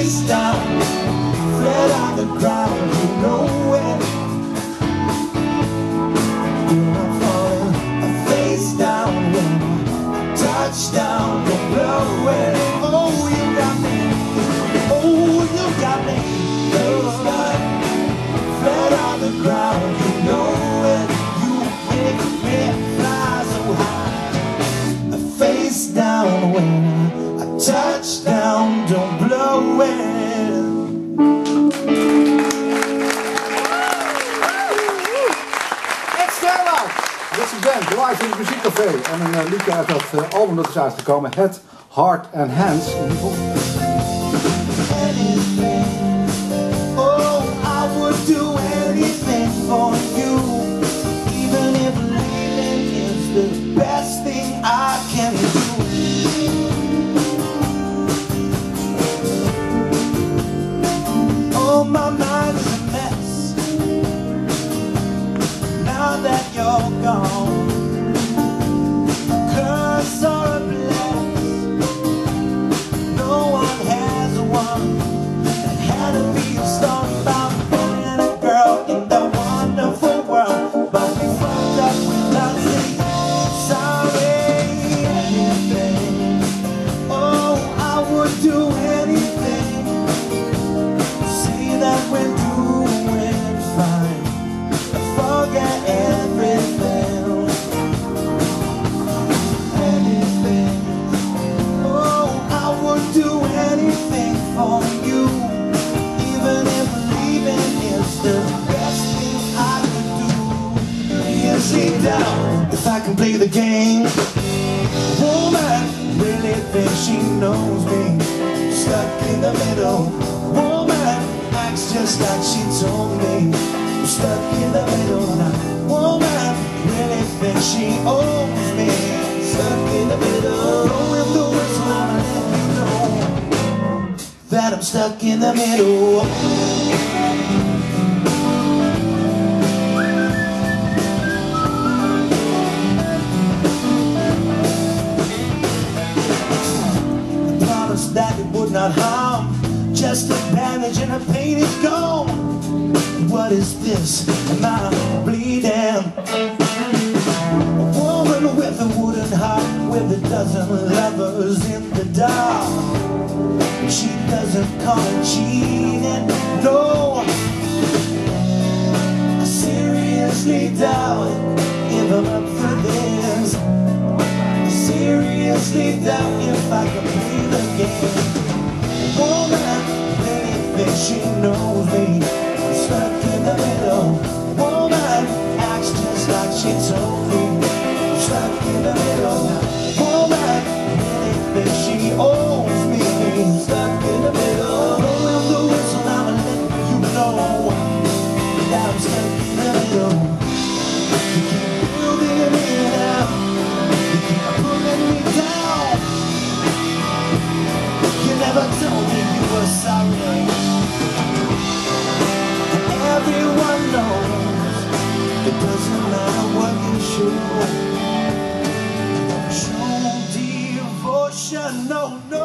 face down, flat on the ground, you know it. I'm falling face down when I touch down, don't blow it. Oh, you got me. Oh, you got me. Face down, flat on the ground, you know it. You make me fly so high. Face down when I touch down, don't blow it. Ed Struijltaart, dit is een band, live in het muziekcafé. En een liedje uit dat album dat is uitgekomen, Head, Heart and Hands. Oh, I would do anything for you, even if leaving is the best thing I can do. Oh, my mind is a mess now that you're gone. Curse or a bless, no one has one. It had to be a story about a boy and a girl in the wonderful world, but we fucked up without saying sorry. Anything, oh, I would do anything. Say that we're doing fine, forget everything. Anything, oh, I would do anything for you, even if leaving is the best thing I could do. Yes, sit down, if I can play the game. Woman, really think she knows me. Stuck in the middle. Woman, acts just like she told me. I'm stuck in the middle now. Woman, really think she owes me. Stuck in the middle. Blowing the whistle, I'ma let you know that I'm stuck in the middle. I promised that it would not harm, just a bandage and a pain is gone. What is this? Am I bleeding? A woman with a wooden heart, with a dozen lovers in the dark. She doesn't call it cheating, no. I seriously doubt if I'm up for this. I seriously doubt if I can play the game. Woman, really thinks she knows me. I'm stuck in the middle. Woman, acts just like she told me. I'm stuck in the middle now. Woman, really thinks she owes me. Stuck in the middle. Blowing the whistle, I'ma let you know that I'm stuck in the middle. You keep building me up, you keep pulling me down. You never told me you were sorry. And everyone knows it doesn't matter what you show. Show devotion, no, no.